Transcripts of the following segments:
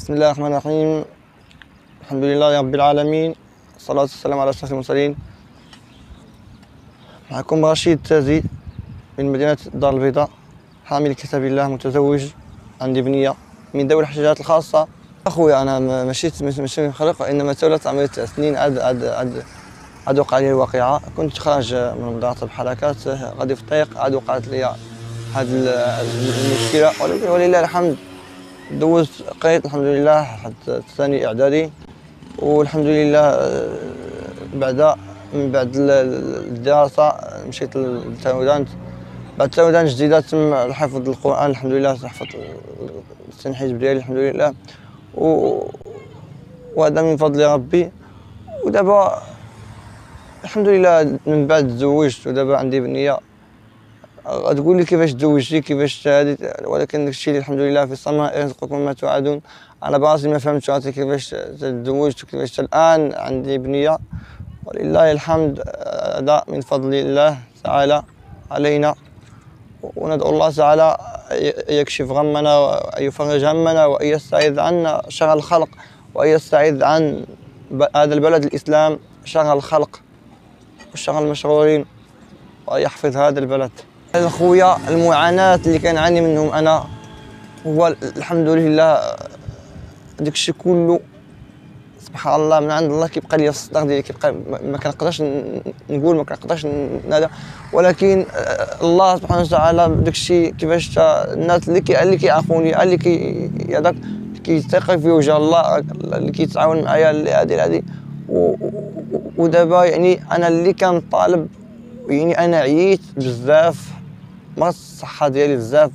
بسم الله الرحمن الرحيم. الحمد لله رب العالمين، الصلاة والسلام على أشرف المرسلين. معكم رشيد تازي من مدينة الدار البيضاء، حامل كتاب الله، متزوج، عندي بنية من ذوي الاحتياجات الخاصة. أخويا أنا ماشي من خلق، إنما تولت عمري 9 سنين عاد وقع لي الواقعة. كنت خارج من مدرسة بحال هكا، غادي في الطريق عاد وقعت لي هاد المشكلة، ولله الحمد دوزت قريت الحمد لله حتى ثاني إعدادي، والحمد لله من بعد الدراسة مشيت للتايلاند. بعد التايلاند جديدة تم حفظ القرآن، الحمد لله حفظت السن الحزب ديالي الحمد لله، وهذا من فضل ربي. ودابا الحمد لله من بعد تزوجت، ودابا عندي بنية. غتقول لي كيفاش تزوجتي كيفاش هادي، ولكن داكشي اللي الحمد لله في السماء يرزقكم ما توعدون. انا براسي ما فهمتش راسي كيفاش تزوجت وكيفاش الان عندي بنية، ولله الحمد. هذا من فضل الله تعالى علينا، وندعو الله تعالى يكشف غمنا وأن يفرج همنا وأن يستعيذ عنا شر الخلق، وأن يستعيذ عن هذا البلد الإسلام شر الخلق وشر المشرورين، وأن يحفظ هذا البلد. خويا المعاناة اللي كنعاني منهم أنا هو الحمد لله داكشي كله سبحان الله من عند الله. كيبقى لي الصدر ديالي كيبقى ما كنقدرش نقول، ما كنقدرش هذا، ولكن الله سبحانه وتعالى داكشي كيفاش الناس اللي كيعرفوني، اللي هذاك كيثيقوا في وجه الله، اللي كيتعاون معايا هذه. ودابا يعني انا اللي كنطالب، يعني انا عييت بزاف مرض الصحة ديالي بزاف،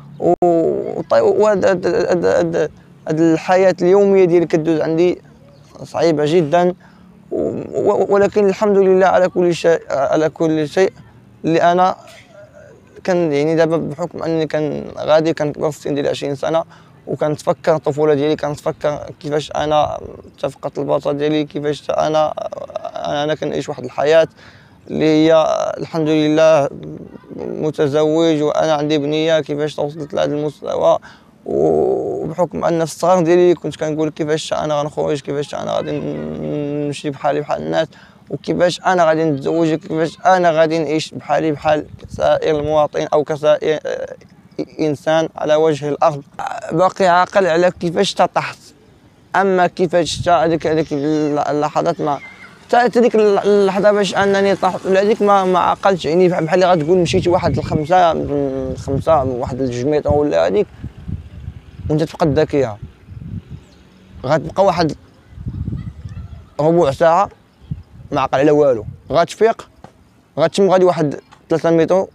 وهاد الحياة اليومية ديالي كدوز عندي صعيبة جدا، ولكن الحمد لله على كل شيء اللي انا يعني دابا بحكم اني كنكبر في السن ديال 20 سنة، وكنتفكر الطفولة ديالي، كنتفكر كيفاش انا تفقدت البلاصة ديالي، كيفاش انا كنعيش واحد الحياة اللي هي الحمد لله متزوج وأنا عندي بنية، كيفاش توصلت لهذا المستوى. وبحكم أن في الصغر ديالي كنت كنقول كيفاش أنا غنخرج، كيفاش أنا غادي نمشي بحالي بحال الناس، وكيفاش أنا غادي نتزوج، كيفاش أنا غادي نعيش بحالي بحال سائر المواطنين أو كسائر إنسان على وجه الأرض. باقي عاقل على كيفاش طحت، أما كيفاش هذيك اللحظات ما حتى ديك اللحظه باش انني طحت ولا هذيك ما عقلتش، يعني بحال اللي غتقول مشيتي واحد الخمسه واحد الجميط ولا هذيك وانت تفقد ذاكره، غتبقى واحد ربع ساعه ما عقل على والو، غتفيق غتشم غادي واحد 3 متر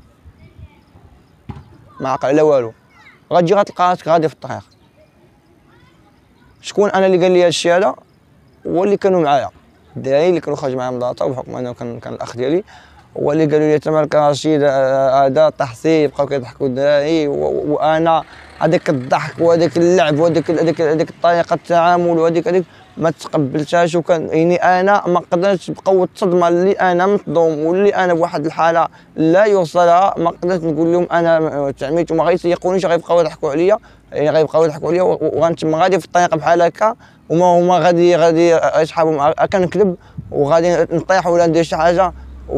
ما عقل على والو، غتجي غتلقى راسك غادي في الطريق. شكون انا اللي قال لي هذا الشيء هذا؟ هو اللي كانوا معايا الدراري اللي كانوا خارج معايا من الدار، وبحكم انه كان الاخ ديالي، هو اللي قالوا لي تمارك رشيد هذا طحتي، بقاو كيضحكوا الدراري، وانا هذاك الضحك وهذاك اللعب وهذاك الطريقه التعامل وهذيك ما تقبلتهاش، وكان يعني انا ما قدرتش بقوه الصدمه اللي انا مصدوم واللي انا بواحد الحاله لا يوصلها، ما قدرت نقول لهم انا تعميت، وما غيسيقونيش، غيبقاو يضحكوا عليا، يعني غيبقاو يضحكوا عليا، وغنتم غادي في الطريق بحال هكا، وهما غادي يسحبوا كنكذب وغادي نطيح ولا ندير شي حاجه.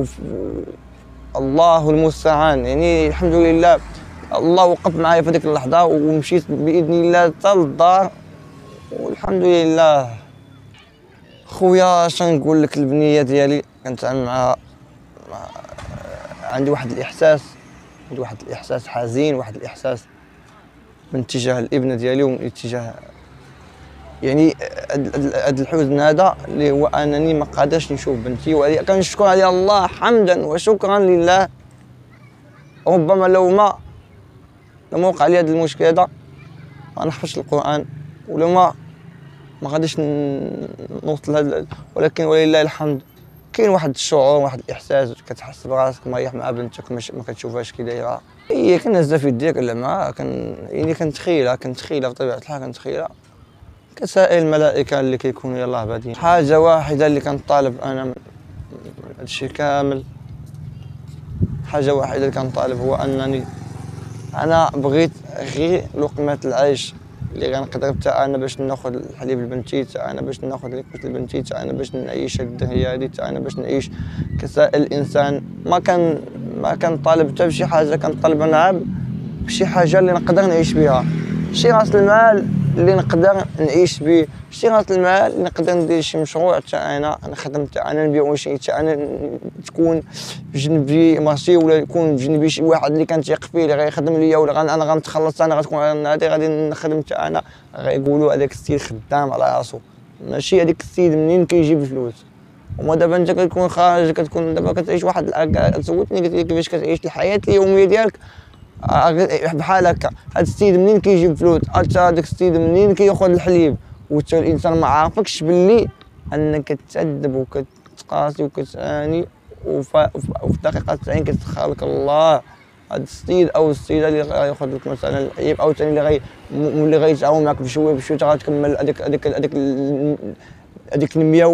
الله المستعان. يعني الحمد لله الله وقف معايا في ديك اللحظه، ومشيت باذن الله حتى للدار والحمد لله. خويا اش نقول لك، البنيه ديالي كنتعامل معها، عندي واحد الاحساس حزين، واحد الاحساس من اتجاه الابنه ديالي ومن اتجاه يعني هاد الحزن هذا اللي هو انني ما قادرش نشوف بنتي، وكنشكر على الله حمدا وشكرا لله. ربما لو ما وقع لي هذا المشكل هذا ما نحفظش القران، ولو ما غاديش نوصل هذا، ولكن ولله الحمد كاين واحد الشعور، واحد الاحساس، كتحس براسك مريح مع بنتك، ما كتشوفهاش كي دايره. هي كنهزها في يديك ولا معاها، يعني كنتخيلها بطبيعه الحال، كنتخيلها كسائر الملائكة اللي كيكونوا يلاه بادين. حاجة واحدة اللي كنطالب أنا من هادشي كامل، حاجة واحدة اللي كنطالب هو أنني أنا بغيت غير لقمة العيش اللي غنقدر حتى انا باش ناخذ الحليب لبنتي، حتى انا باش ناخذ الكوت لبنتي، حتى انا باش نعيش الدنيا هذه، حتى انا باش نعيش كسائر الانسان. ما كان طالب حتى بشي حاجه، كنطالب انا بشي حاجه اللي نقدر نعيش بها. شي راس المال اللي نقدر نعيش به، شي راس المال اللي نقدر ندير شي مشروع حتى انا نخدم، حتى انا نبيع شي، حتى انا تكون بجنبي ماشي، ولا يكون بجنبي شي واحد اللي كنثيق فيه اللي غيخدم ليا، ولا انا غنتخلص، انا غتكون غادي نخدم حتى انا، غيقولوا هذاك السيد خدام على راسو. ماشي هذاك السيد منين كيجيب الفلوس. وما دابا انت كتكون خارج، كتكون دابا كتعيش واحد سولتني قلت لي كيفاش كتعيش الحياه اليوميه ديالك بحال هكا. هاد السيد منين كيجيب فلوس، هذاك السيد منين كياخذ الحليب، وانت الانسان ما عارفكش باللي انك تكذب وكتقاسي وكتعاني، وفي الدقيقه 90 كتسخر لك الله. هاد السيد او السيده اللي غياخذ لك مثلا الحليب، او ثاني اللي غيتعاون معك بشويه بشويه غتكمل هذيك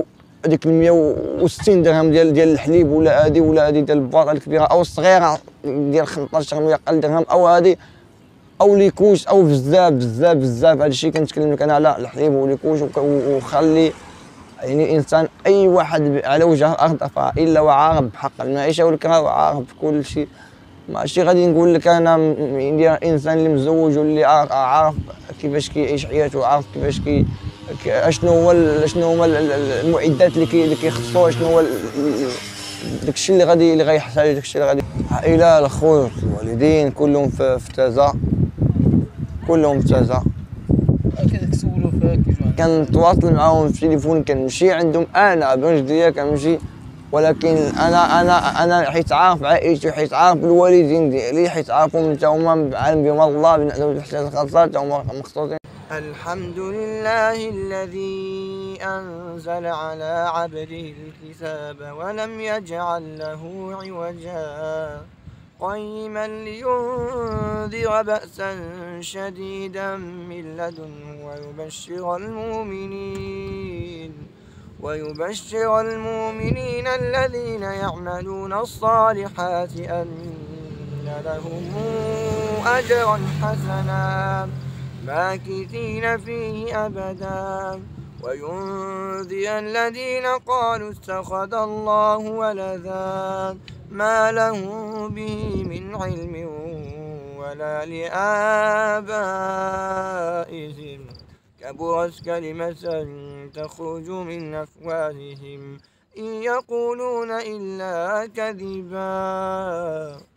160 درهم ديال الحليب، ولا هذه ديال البواطه الكبيره او الصغيره ديال 15 درهم ولا اقل درهم، او هذه او ليكوش، او بزاف بزاف بزاف. هذا الشيء كنتكلم لك انا على الحليب وليكوش. وخلي يعني الانسان اي واحد على وجه الارض الا وعارف بحق المعيشه والكرا، وعارف بكل شيء. ماشي غادي نقول لك انا انسان اللي مزوج واللي عارف كيفاش كيعيش حياته، وعارف كيفاش شنو هما المعدات اللي كيخصوه، شنو هو داكشي اللي غيحتاج، داكشي اللي غادي. العائله، الاخوت، الوالدين كلهم في تازا، كلهم في تازا. كتسولوا فيها كيجيو كنتواصل معاهم في التليفون، كنمشي عندهم انا بنجديه كنمشي. ولكن انا حيت عارف عائلتي، حيت عارف الوالدين ديالي، حيت عارفهم حتى هما عالم بهم الله بنعم الاحسان الخاصه، حتى هما مخصوصين. الحمد لله الذي أنزل على عبده الكتاب ولم يجعل له عوجا قيما لينذر بأسا شديدا من لدنه ويبشر المؤمنين الذين يعملون الصالحات أن لهم أجرا حسنا ماكثين فيه أبدا، وينذر الذين قالوا اتخذ الله ولدا ما لهم به من علم ولا لآبائهم، كبرت كلمة تخرج من أفواههم إن يقولون إلا كذبا.